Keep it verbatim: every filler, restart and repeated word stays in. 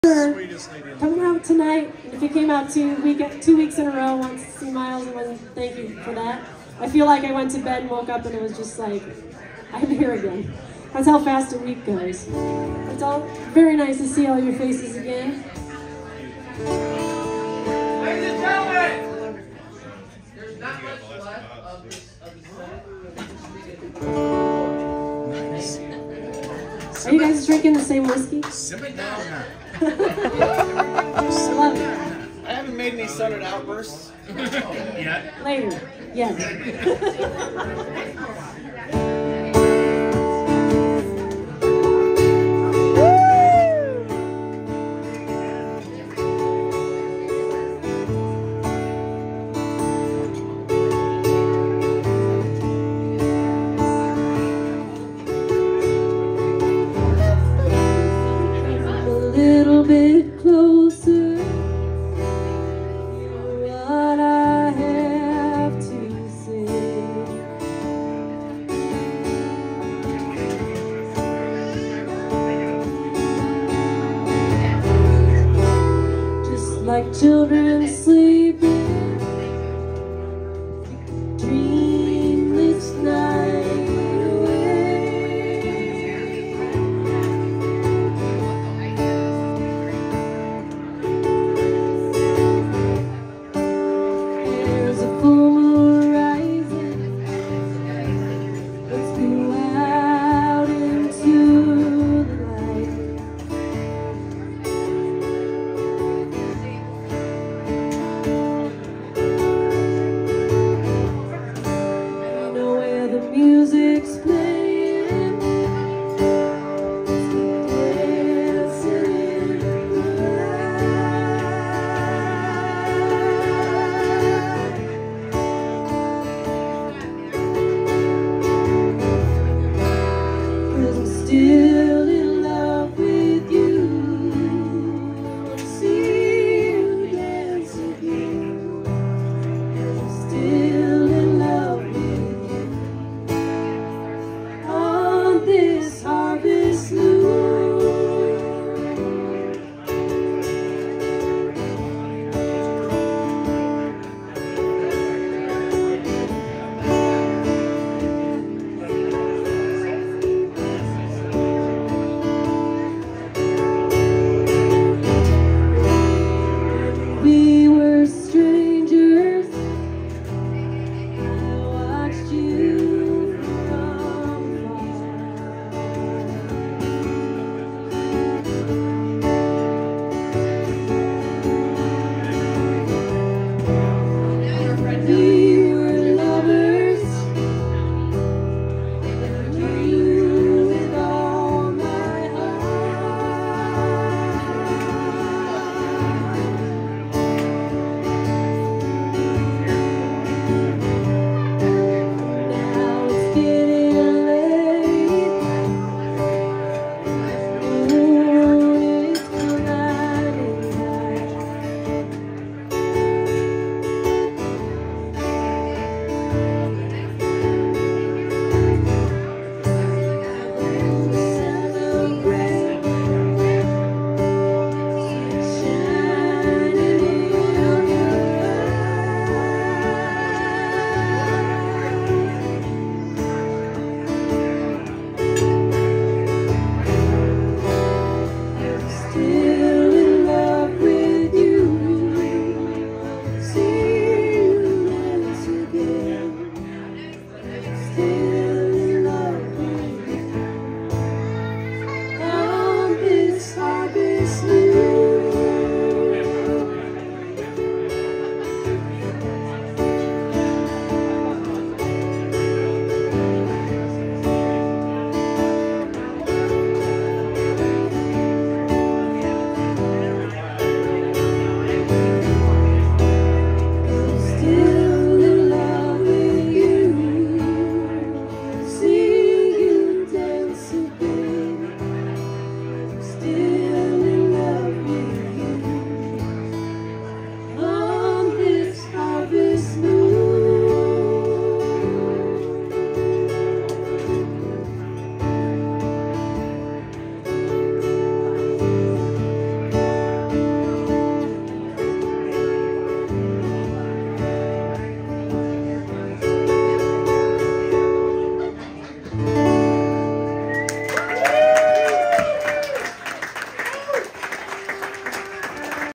Coming out tonight, and if you came out two week two weeks in a row, once to see Miles, and one, thank you for that. I feel like I went to bed and woke up and it was just like, I'm here again. That's how fast a week goes. It's all very nice to see all your faces again. Ladies and gentlemen, there's not much left of this of the set. Are you guys drinking the same whiskey? Simmer down now. I love it. I haven't made any sudden outbursts. Yeah. Later. Yes. Little bit closer, what I have to say. Just like children sleeping, dream this night. Music's playing, dancing in the light. 'Cause I'm still in love with you. See you dance again. 'Cause I'm still in love with you. This harvest moon, we were strangers. I watched you from we were lovers, and I knew with all my heart. Now it's getting late. Moon is blinding light. Celebrate, shining in your eyes. Still in love with you. See you dance again. Still in love with you. On this harvest moon.